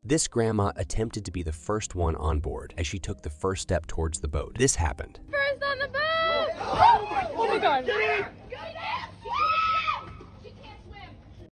This grandma attempted to be the first one on board as she took the first step towards the boat. This happened. First on the boat! Oh my God!